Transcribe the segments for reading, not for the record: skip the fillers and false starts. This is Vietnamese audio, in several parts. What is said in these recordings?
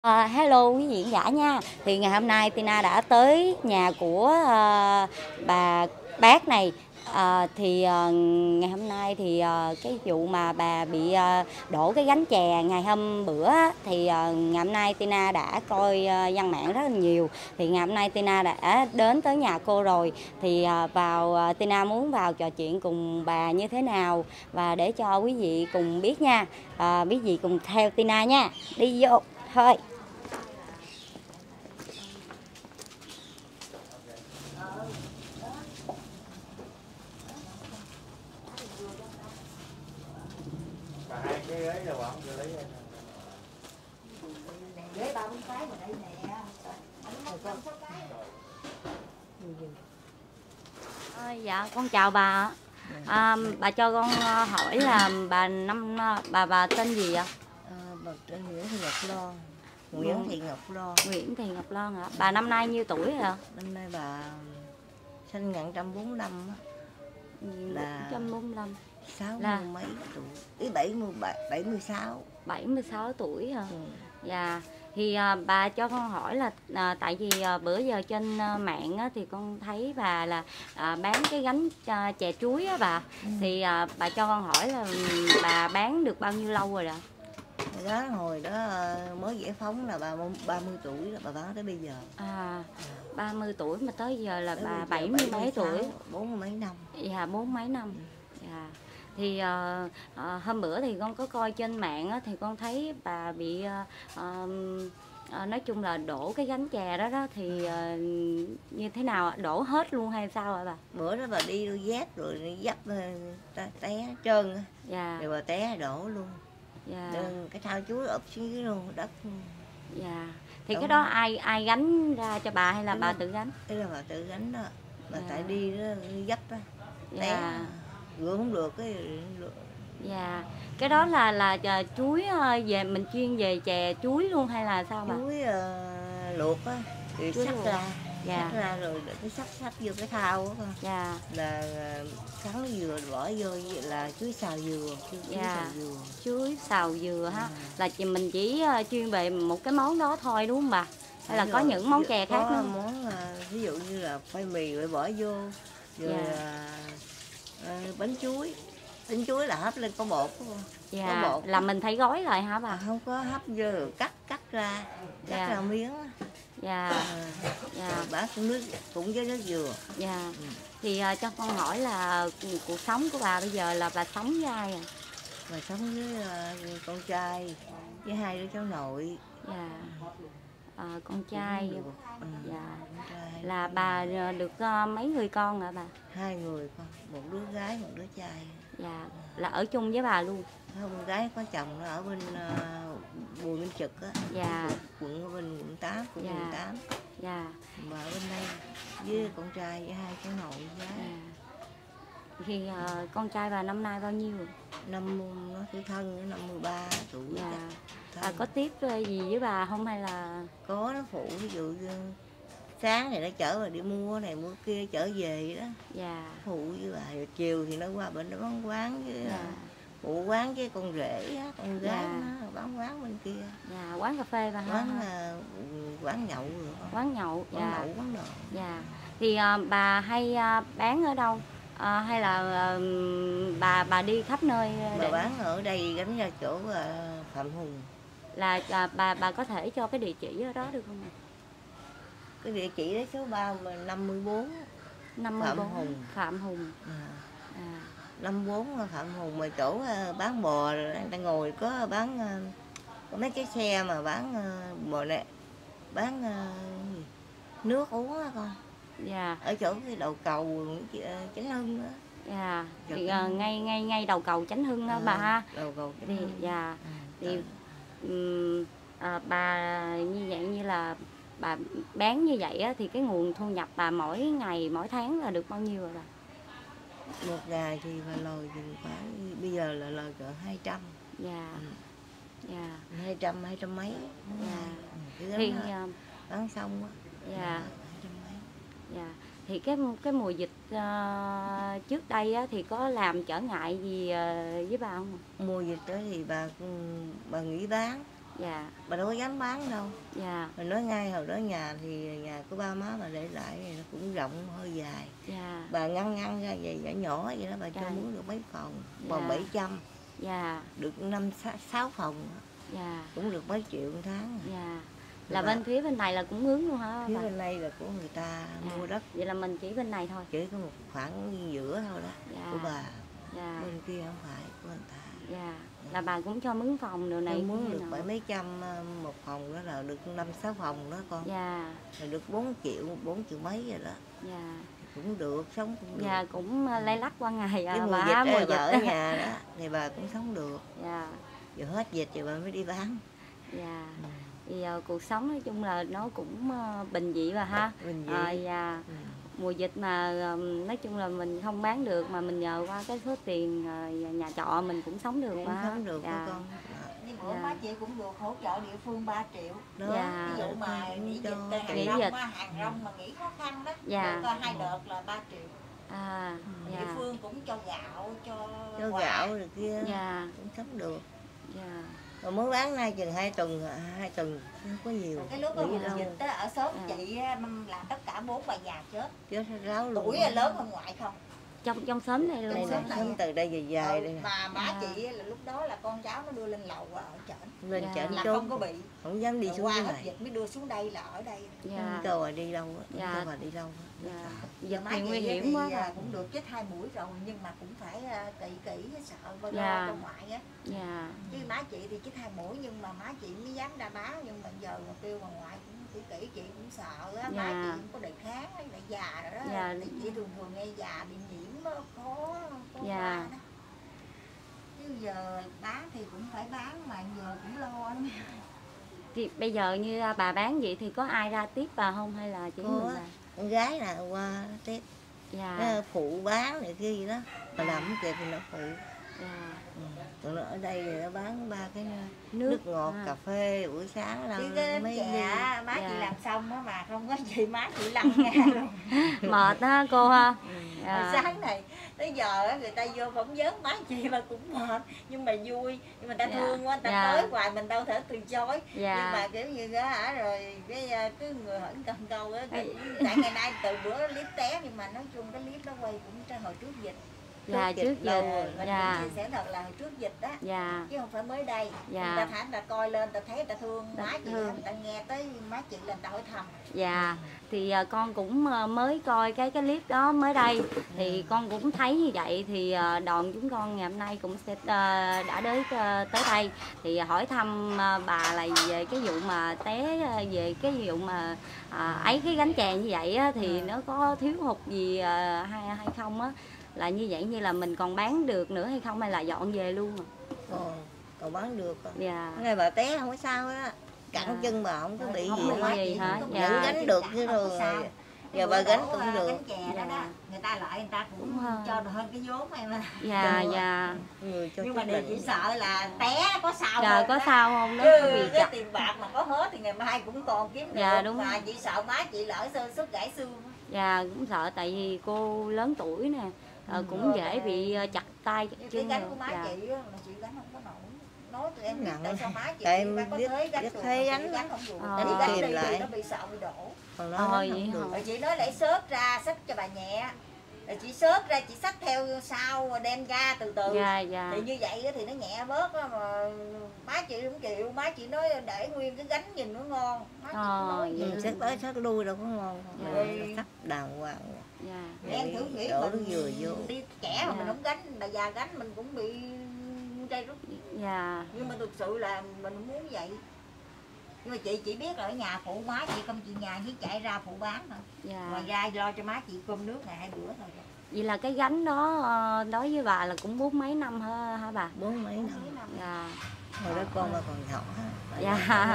Hello quý vị khán giả nha. Thì ngày hôm nay Tina đã tới nhà của bà bác này. Ngày hôm nay thì cái vụ mà bà bị đổ cái gánh chè ngày hôm bữa á, thì ngày hôm nay Tina đã coi văn mạng rất là nhiều. Thì ngày hôm nay Tina đã đến tới nhà cô rồi. Thì Tina muốn vào trò chuyện cùng bà như thế nào và để cho quý vị cùng biết nha. Quý vị cùng theo Tina nha. Đi vô thôi. Hai cái ghế là bọn tôi lấy Ghế ba bốn cái mà đây nè. Dạ con chào bà. Bà cho con hỏi là bà tên gì ạ? Bà tên Nguyễn Thị Ngọc Loan. Nguyễn Thị Ngọc Loan. Nguyễn Thị Ngọc Loan hả? Bà năm nay nhiêu tuổi rồi ạ? Năm nay bà sinh 1945 á. Là 145. 60 mấy tuổi. Ý 76. 76 tuổi hả? Ừ. Dạ. Thì bà cho con hỏi là tại vì bữa giờ trên mạng á, thì con thấy bà là bán cái gánh chè chuối á bà. Thì bà cho con hỏi là bà bán được bao nhiêu lâu rồi ạ? Đó hồi đó mới giải phóng là bà 30 tuổi là bà bán tới bây giờ. 30 tuổi mà tới giờ là tới bà giờ 70 mấy tuổi. 40 mấy năm. Dạ 40 mấy năm. Dạ. Thì hôm bữa thì con có coi trên mạng á, thì con thấy bà bị nói chung là đổ cái gánh chè đó thì như thế nào ạ? Đổ hết luôn hay sao ạ bà? Bữa đó bà đi đôi dép rồi dấp té trơn á. Dạ. Rồi bà té đổ luôn. Dạ. Cái thao chuối ụp xuống dưới luôn đất. Dạ. Thì Đúng. cái đó ai gánh ra cho bà hay là bà tự gánh? Thế là bà tự gánh đó. Bà Dạ. tại đi đó dấp á. Té. Dạ. Rửa không được cái. Dạ. Cái đó là chuối về mình chuyên về chè chuối luôn hay là sao bà? Chuối luộc á, rồi Chuối xắt luộc. ra. Dạ. Xắt ra rồi để cái xắt vô cái thao á con. Dạ. Là sắn dừa bỏ vô vậy là chuối xào dừa, chuối Dạ. xào dừa. Chuối xào dừa ha. Là mình chỉ chuyên về một cái món đó thôi đúng không bà? Hay là có những món chè khác nữa? Có món ví dụ như là khoai mì rồi bỏ vô. Rồi bánh chuối. Bánh chuối là hấp lên có bột đúng không? Dạ. Có bột. Là mình thấy gói lại hả bà? Không có hấp vô rồi cắt ra. Cắt ra miếng á. Dạ. Dạ. Bả nước cũng với nước dừa. Dạ. Thì cho con hỏi là cuộc sống của bà bây giờ là bà sống với ai à? Bà sống với con trai với hai đứa cháu nội. Dạ. Con trai. Dạ. Con trai. Là bà được mấy người con hả bà? 2 người con, một đứa gái một đứa trai. Dạ. Là ở chung với bà luôn? Con gái có chồng nó ở bên Bùi Minh Trực á. Dạ. Quận 8, quận 18. Dạ. Mà ở bên đây với con trai với hai cháu nội gái. Dạ. Thì con trai bà năm nay bao nhiêu? Năm nó tuổi thân nó 53 tuổi. Dạ. Bà có tiếp gì với bà không hay là? Có, nó phụ ví dụ như sáng thì nó chở bà đi mua này mua kia chở về đó. Dạ. Phụ với bà, rồi chiều thì nó qua bên nó bán quán với Dạ. phụ quán với con rể á, con gái Dạ. nó bán quán bên kia. Dạ. Quán cà phê bà Quán hả? quán nhậu rồi con. Quán nhậu. Quán Dạ. nhậu quán đồ. Dạ. Thì bà hay bán ở đâu? Hay là bà đi khắp nơi? Bà bán ở đây gánh ra chỗ Phạm Hùng. Là bà có thể cho cái địa chỉ ở đó được không ạ? Cái địa chỉ đấy số 54 54 Phạm Hùng. Phạm Hùng. 54 Phạm Hùng mà chỗ bán bò đang ngồi có bán có mấy cái xe mà bán bò này bán nước uống á con. Dạ. Ở chỗ cái đầu cầu Chánh Hưng á. Dạ. Thì ngay đầu cầu Chánh Hưng đó bà ha. Đầu cầu Chánh Thì Hưng. dạ. Thì bà như vậy như là bà bán như vậy á, thì cái nguồn thu nhập bà mỗi ngày mỗi tháng là được bao nhiêu rồi bà? Một ngày thì bà lời thì khoảng bây giờ là lời cỡ 200. Dạ. Dạ. 200 mấy. Dạ. Thì bán xong á. Dạ. 200 mấy. Dạ. Thì cái mùa dịch trước đây á, thì có làm trở ngại gì với bà không? Mùa dịch đó thì bà nghỉ bán. Dạ. Bà đâu có dám bán đâu. Dạ. Mình nói ngay hồi đó nhà thì nhà của ba má mà để lại thì nó cũng rộng hơi dài. Dạ. Bà ngăn ra vậy nhỏ nhỏ vậy đó, bà cho Dạ. mướn được mấy phòng, Dạ. còn 700. Dạ. Được 5-6 phòng. Dạ. Cũng được mấy triệu một tháng. Dạ. Là bên phía bên này là cũng mướn luôn hả Phía bà? bên đây là của người ta mua đất. Vậy là mình chỉ bên này thôi. Chỉ có một khoảng giữa thôi đó. Dạ. Của bà. Dạ. Bên kia không phải của người ta. Dạ. Là bà cũng cho mướn phòng đồ này. Tôi muốn được bảy mấy trăm một phòng đó, là được 5-6 phòng đó con. Dạ. Rồi được 4 triệu mấy rồi đó. Dạ. Cũng được, sống cũng được. Dạ, cũng lay lắc qua ngày. Cái mùa bà dịch bà ở nhà đó thì bà cũng sống được. Dạ. Giờ hết dịch thì bà mới đi bán. Dạ. Thì cuộc sống nói chung là nó cũng bình dị bà ha. Bình dị. Dạ. Mùa dịch mà nói chung là mình không bán được mà mình nhờ qua cái số tiền nhà trọ mình cũng sống được Cũng bà. sống được Dạ. con. Nhưng bữa má chị cũng được hỗ trợ địa phương 3 triệu. Đó. Dạ. Ví dụ mà nghỉ dịch Nghỉ hàng dịch. rong hàng rong mà nghỉ khó khăn đó. Dạ. Được 2 đợt là 3 triệu. À. Địa Dạ. phương cũng cho gạo, cho Gạo rồi kia. Dạ. Cũng sống được. Dạ. Rồi mới bán nay chừng 2 tuần không có nhiều. cái lúc Nghỉ mùa lâu. dịch á, ở xóm chị làm tất cả 4 bà già chết. Chết ráo luôn. Tuổi lớn hơn ngoại không. Trong xóm này luôn. Đây xóm là này. sống từ đây về dài đây nè. Mà má À. chị là lúc đó là con cháu nó đưa lên lầu ở trển. Lên Dạ. trển Là trốn. không có bị. Không dám đi Rồi xuống qua dưới hết này. dịch mới đưa xuống đây là ở đây. Dạ. Không cho bà đi đâu á. Dạ. Không cho bà đi đâu á. Dạ. Giờ Dịch má thì chị nguy hiểm thì, quá bà. cũng được chích 2 mũi rồi nhưng mà cũng phải kỹ sợ lo Dạ. cho ngoại á. Dạ. Chứ má chị thì chích 2 mũi nhưng mà má chị mới dám ra báo, nhưng mà giờ mà kêu mà ngoại cũng kỹ chị cũng sợ á. Má Dạ. chị cũng có đề kháng ấy, lại già rồi đó. Dạ. Thì chị thường nghe già bị nhiễm đó, có Dạ. qua đó. Chứ giờ bán thì cũng phải bán mà giờ cũng lo lắm. Thì bây giờ như bà bán vậy thì có ai ra tiếp bà không hay là chỉ Có. mình bà? Con gái là qua Tết. Dạ. Nó phụ bán này kia gì đó. Mà làm không kịp thì nó phụ. Dạ. Còn nó ở đây thì nó bán 3 cái Nước. nước ngọt, cà phê buổi sáng Chứ đâu cái mấy chè ly. á, má Dạ. chị làm xong á mà không có gì má chị lăn nghe luôn. Mệt á cô ha. Hồi Dạ. sáng này tới giờ á, người ta vô phỏng vấn má chị mà cũng mệt nhưng mà vui, nhưng mà người ta Dạ. thương quá, người ta Dạ. tới hoài mình đâu thể từ chối. Dạ. Nhưng mà kiểu như đó hả, rồi cái người hỏi cần câu á, tại ngày nay từ bữa clip té nhưng mà nói chung cái clip đó quay cũng trên hồi trước dịch. Dạ trước lâu giờ. rồi. Mình Dạ. cũng chia sẻ thật là hồi trước dịch đó. Dạ. Chứ không phải mới đây. Dạ. Người ta thả, người ta coi lên, người ta thấy, người ta thương Ta má chị, thương. người ta nghe tới má chị là người ta hỏi thầm. Dạ. Thì con cũng mới coi cái clip đó mới đây thì con cũng thấy như vậy thì đoàn chúng con ngày hôm nay cũng sẽ đã tới đây thì hỏi thăm bà là về cái vụ mà té, về cái vụ mà ấy cái gánh chè như vậy á, thì nó có thiếu hụt gì hay không á, là như vậy như là mình còn bán được nữa hay không hay là dọn về luôn à? Còn bán được. Dạ. Ngày bà té không có sao á. Cẳng Dạ. chân bà không có bị Không gì bị hết. gì hả? Vẫn Dạ. gánh được chứ rồi. Giờ bà gánh cũng được. Gánh chè đó đó, người ta lại người ta cũng cho hơn cái vốn này mà. Dạ. Dạ. Người cho Nhưng mà chút điều đỉnh. chỉ sợ là té có sao Dạ không có đó. sao không đó Chứ bị cái chặt. tiền bạc mà có hết thì ngày mai cũng còn kiếm được. Dạ, đúng. Mà chị sợ má chị lỡ sơ sức gãy xương. Dạ cũng sợ tại vì cô lớn tuổi nè, cũng dễ bị chặt tay chặt Cái chân gánh rồi. của má Dạ. chị á, mà chị gánh không có nổi. Nói tụi em biết Nặng. tại sao má chị Tại đi em có biết- thế gánh biết được, thế mà gánh chị đó. gánh không được. Ờ. Chị gánh Kìm đi thì lại. nó bị sợ bị đổ. Còn nó Thôi gánh vậy không được. hả? Rồi chị nói lấy xớt ra xách cho bà nhẹ. Rồi chị xớt ra chị xách theo sau rồi đem ra từ từ. Dạ. Dạ. Thì như vậy á thì nó nhẹ bớt á, mà má chị không chịu, má chị nói để nguyên cái gánh nhìn nó ngon. Má chị nói Dạ. Sắc tới sắc lui đâu có ngon. Dạ. Sắc đàng hoàng. Dạ. em thử nghĩ Đổ nó mình vừa vô. đi trẻ mà Dạ. mình không gánh, bà già gánh mình cũng bị trai rút. Dạ. Nhưng mà thực sự là mình không muốn vậy. Nhưng mà chị chỉ biết là ở nhà phụ má chị không, chị nhà chỉ chạy ra phụ bán thôi. Ngoài Dạ. ra lo cho má chị cơm nước ngày 2 bữa thôi. Vậy là cái gánh đó đối với bà là cũng 40 mấy năm hả bà? 40 mấy năm. Dạ. Hồi đó con mà còn nhỏ. Dạ.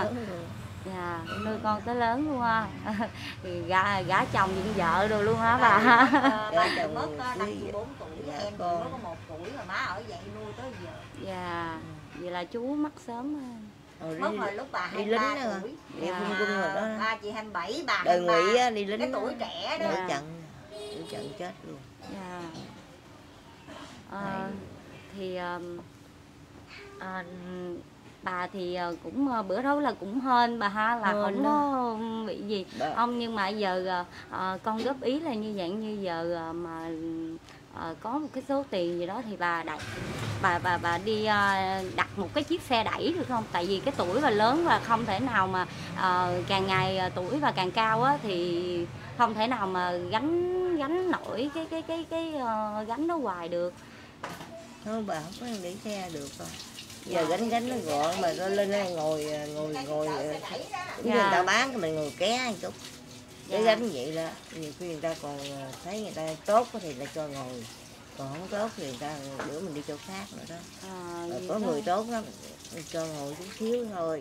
Dạ, nuôi con tới lớn luôn ha. Thì gả chồng với vợ rồi luôn hả bà? Bà chị chồng mất năm cưới chị 4 tuổi, dạ, em con. mới có 1 tuổi mà má ở vậy nuôi tới giờ. Dạ. Vậy là chú mất sớm ha. Mất hồi lúc bà đi lính 23 nữa. tuổi. Đi Dạ. quân rồi đó. Ba chị 27, bà Đời 23. Ngụy á, đi lính. Cái tuổi trẻ đó. Tuổi Dạ. trận. Tuổi trận chết luôn. Dạ. bà thì cũng bữa đó là cũng hên bà ha, là không có bị gì không, nhưng mà giờ con góp ý là như vậy, như giờ mà có một cái số tiền gì đó thì bà đặt bà đi đặt một cái chiếc xe đẩy được không? Tại vì cái tuổi bà lớn và không thể nào mà càng ngày tuổi và càng cao á thì không thể nào mà gánh nổi cái gánh nó hoài được. Thôi bà không có để xe được đâu. Giờ gánh nó gọn mà nó lên đây ngồi người ta bán cái mình ngồi ké một chút. Cái gánh vậy đó, nhiều khi người ta còn thấy người ta tốt thì là cho ngồi, còn không tốt thì người ta bữa mình đi chỗ khác nữa đó. Có người tốt lắm cho ngồi chút xíu thôi.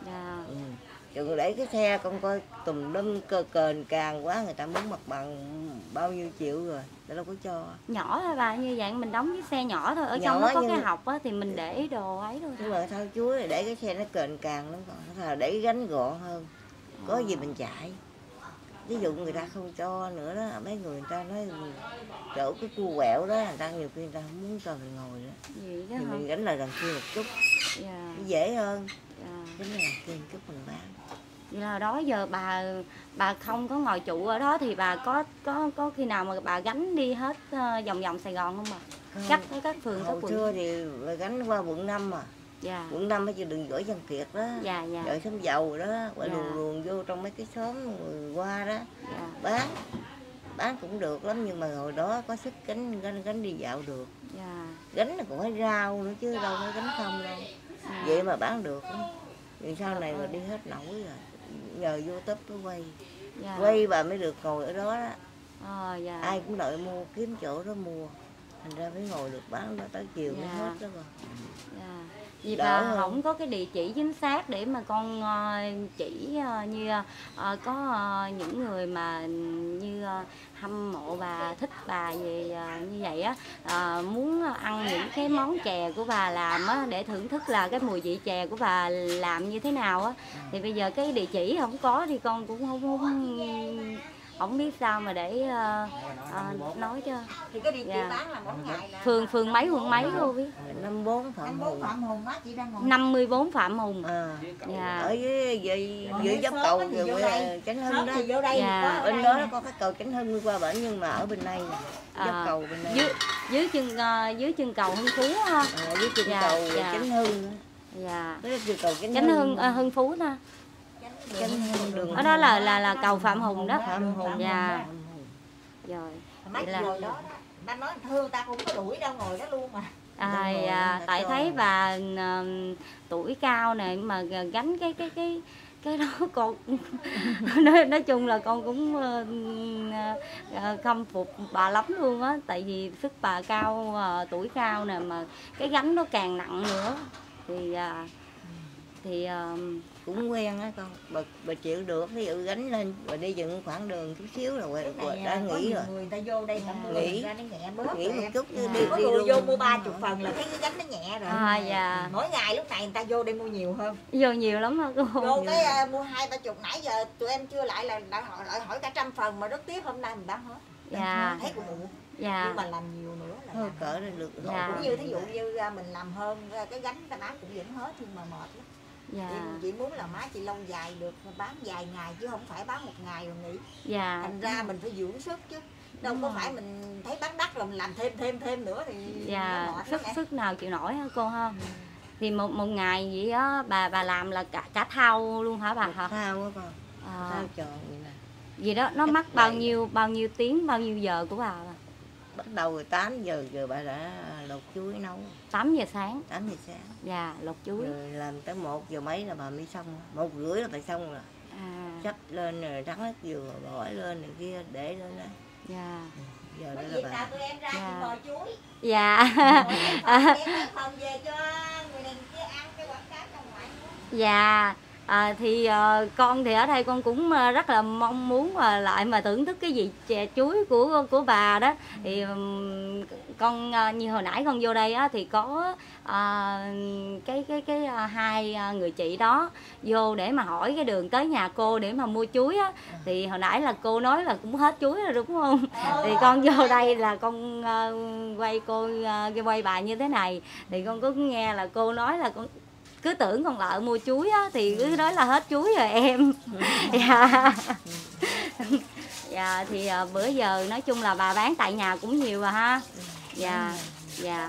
Chừng để cái xe con coi tùm lum cờn càng quá, người ta muốn mặt bằng bao nhiêu triệu rồi, ta đâu có cho. Nhỏ thôi bà, như vậy mình đóng cái xe nhỏ thôi, ở trong nó có cái học á thì mình để đồ ấy thôi. Nhưng mà thôi chú để cái xe nó cờn càng lắm, còn để cái gánh gọn hơn, có gì mình chạy. Ví dụ người ta không cho nữa đó, mấy người ta nói chỗ cái cua quẹo đó, người ta nhiều khi người ta không muốn cho mình ngồi nữa. Thì mình gánh lại đằng kia một chút, dễ hơn. Gánh là kia một chút mình bán. Vậy là đó giờ bà không có ngồi trụ ở đó thì bà có khi nào mà bà gánh đi hết vòng vòng Sài Gòn không bà? Các phường các quận. Hồi xưa thì gánh qua quận 5 mà. Quận 5 ở đường Võ Văn Kiệt đó, chợ Xóm Dầu đó, qua luồn vô trong mấy cái xóm người qua đó, bán cũng được lắm, nhưng mà hồi đó có sức gánh đi dạo được. Gánh là còn phải rau nữa chứ đâu phải gánh không đâu. Vậy mà bán được đó. Vì sau này mà đi hết nổi rồi, nhờ vô tấp nó quay bà mới được ngồi ở đó đó. Ai cũng đợi mua, kiếm chỗ đó mua, thành ra mới ngồi được bán đó tới chiều mới hết đó rồi. Vì bà không có cái địa chỉ chính xác để mà con chỉ như có những người mà như hâm mộ bà, thích bà về như vậy á, muốn ăn những cái món chè của bà làm á, để thưởng thức là cái mùi vị chè của bà làm như thế nào á, thì bây giờ cái địa chỉ không có thì con cũng không biết sao mà để nói cho. Thì cái địa chỉ bán là mỗi ngày là phường mấy quận mấy cô biết? 54 Phạm Hùng á, chị đang ngồi 54 Phạm Hùng. Ở dưới dốc cầu Chánh Hưng đó. Bên đó nó có cái cầu Chánh Hưng qua bển, nhưng mà ở bên đây dốc cầu bên đây. Dưới chân cầu Hưng Phú ha. Dưới chân cầu Chánh Hưng. Chánh Hưng Hưng Phú đó. Ở đó là cầu Phạm Hùng đó. Phạm Hùng. Rồi. Vậy là ngồi đó, ta nói thương ta cũng có đuổi đâu, ngồi đó luôn mà. Tại thấy bà tuổi cao này mà gánh cái đó con nói chung là con cũng khâm phục bà lắm luôn á, tại vì sức bà cao, tuổi cao nè, mà cái gánh nó càng nặng nữa thì cũng quen á con, bà chịu được, ví dụ gánh lên rồi đi dừng khoảng đường chút xíu rồi đã nghỉ rồi. Người ta vô đây nghỉ ra nó nhẹ bớt nghỉ một chút đi có người vô mua 30 phần là thấy cái gánh nó nhẹ rồi. Mỗi ngày lúc này người ta vô đây mua nhiều hơn. Vô nhiều lắm hả cô? Vô cái mua 20-30, nãy giờ tụi em chưa lại là đã hỏi cả 100 phần mà rất tiếc hôm nay mình bán hết. Thấy cũng muộn. Nhưng mà làm nhiều nữa là thôi cỡ ra được. Cũng như thí dụ như mình làm hơn cái gánh ta bán cũng vẫn hết, nhưng mà mệt lắm. Chị muốn là má chị lâu dài được, bán vài ngày chứ không phải bán một ngày rồi nghỉ. Thành ra mình phải dưỡng sức chứ, đâu có phải mình thấy bán đắt rồi mình làm thêm nữa thì nó mệt sức nào chịu nổi hả cô ha? Thì một ngày vậy á bà làm là cả thau luôn hả bà hả? Thau á con. Thau tròn vậy nè. Vì đó nó mất bao nhiêu tiếng, bao nhiêu giờ của bà? Bắt đầu rồi 8 giờ bà đã lột chuối nấu. 8 giờ sáng. 8 giờ sáng. Lột chuối. Rồi làm tới 1 giờ mấy là bà mới xong. 1 rưỡi là bà xong rồi. Chắp lên rồi rắc nước dừa, bỏ lên này kia để lên đó. Giờ đó là bà. Tụi em ra chị mời chuối. Phần về cho người này kia ăn cái quảng cáo trong ngoại. Thì con thì ở đây con cũng rất là mong muốn lại mà thưởng thức cái vị chè chuối của bà đó. Thì con như hồi nãy con vô đây á, thì có cái hai người chị đó vô để mà hỏi cái đường tới nhà cô để mà mua chuối á, thì hồi nãy là cô nói là cũng hết chuối rồi đúng không? Thì con vô đây là con quay bà như thế này, thì con có nghe là cô nói là cứ tưởng con Lợi mua chuối á, thì cứ nói là hết chuối rồi em. Dạ. Dạ thì bữa giờ nói chung là bà bán tại nhà cũng nhiều rồi ha. Dạ. Dạ.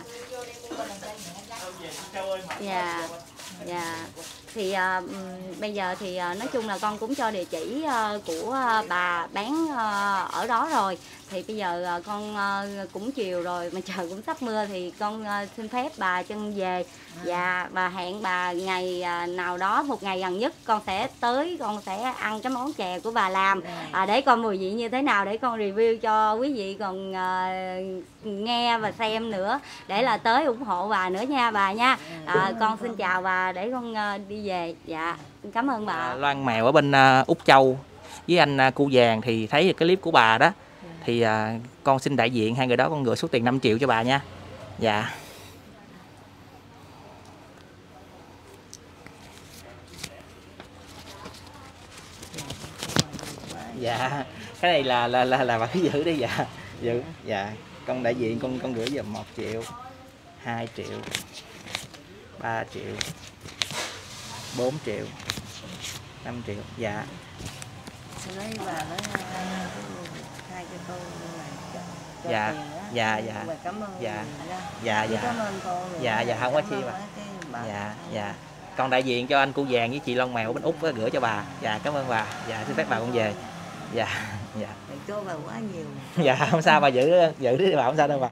Dạ. Dạ. Thì bây giờ thì nói chung là con cũng cho địa chỉ của bà bán ở đó rồi. Thì bây giờ con cũng chiều rồi mà trời cũng sắp mưa thì con xin phép bà chân về. Dạ, bà hẹn bà ngày nào đó, một ngày gần nhất con sẽ tới, con sẽ ăn cái món chè của bà làm để coi mùi vị như thế nào để con review cho quý vị còn nghe và xem nữa, để là tới ủng hộ bà nữa nha bà nha. Con xin chào bà để con đi về. Dạ, cảm ơn bà. Loan Mèo ở bên Úc Châu với anh Cu Vàng thì thấy cái clip của bà đó, thì con xin đại diện hai người đó con gửi số tiền 5 triệu cho bà nha. Dạ. Dạ, cái này là bà cứ giữ đi. Dạ, giữ. Dạ, con đại diện con gửi giùm 1 triệu, 2 triệu, 3 triệu, 4 triệu, 5 triệu. Dạ. Lấy bà nói hai cho con này. Dạ. Dạ. Dạ. Cảm ơn. Dạ. Dạ. Dạ. Cảm ơn con. Dạ. Dạ, không có chi bà. Dạ. Dạ. Con đại diện cho anh Cu Vàng với chị Loan Mèo ở bên Úc gửi cho bà. Dạ, cảm ơn bà. Dạ, xin phép bà con về. Dạ. Dạ. Cho bà quá nhiều. Dạ, không sao bà, giữ đi bà, không sao đâu bà.